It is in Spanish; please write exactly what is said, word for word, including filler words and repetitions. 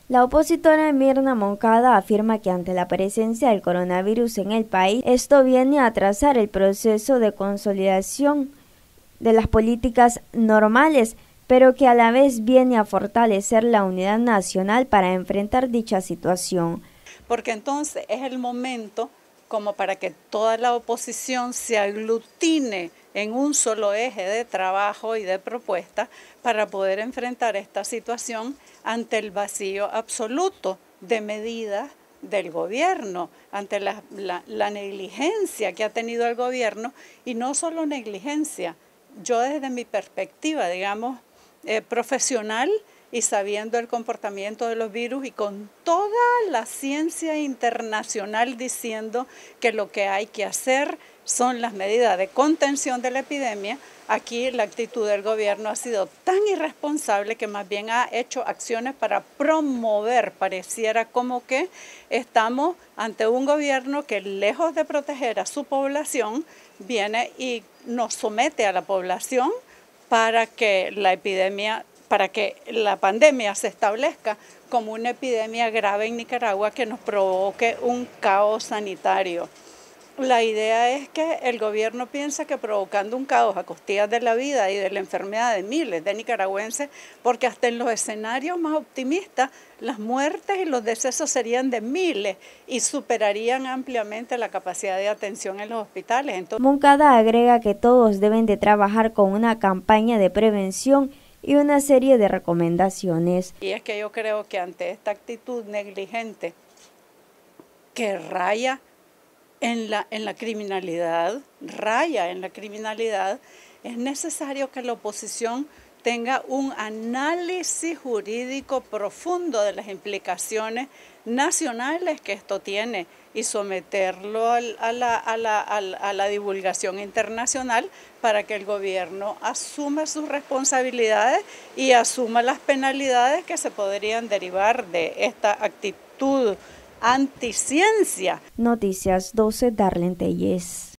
La opositora Mirna Moncada afirma que ante la presencia del coronavirus en el país, esto viene a atrasar el proceso de consolidación de las políticas normales, pero que a la vez viene a fortalecer la unidad nacional para enfrentar dicha situación. Porque entonces es el momento como para que toda la oposición se aglutine en un solo eje de trabajo y de propuesta para poder enfrentar esta situación ante el vacío absoluto de medidas del gobierno, ante la, la, la negligencia que ha tenido el gobierno, y no solo negligencia. Yo desde mi perspectiva, digamos, eh, profesional, y sabiendo el comportamiento de los virus y con toda la ciencia internacional diciendo que lo que hay que hacer son las medidas de contención de la epidemia, aquí la actitud del gobierno ha sido tan irresponsable que más bien ha hecho acciones para promover, pareciera como que estamos ante un gobierno que lejos de proteger a su población, viene y nos somete a la población para que la epidemia para que la pandemia se establezca como una epidemia grave en Nicaragua que nos provoque un caos sanitario. La idea es que el gobierno piensa que provocando un caos a costillas de la vida y de la enfermedad de miles de nicaragüenses, porque hasta en los escenarios más optimistas, las muertes y los decesos serían de miles y superarían ampliamente la capacidad de atención en los hospitales. Entonces, Moncada agrega que todos deben de trabajar con una campaña de prevención y una serie de recomendaciones. Y es que yo creo que ante esta actitud negligente que raya en la, en la criminalidad, raya en la criminalidad, es necesario que la oposición tenga un análisis jurídico profundo de las implicaciones nacionales que esto tiene y someterlo al, a, la, a, la, a, la, a la divulgación internacional para que el gobierno asuma sus responsabilidades y asuma las penalidades que se podrían derivar de esta actitud anticiencia. Noticias doce, Darlene Telles.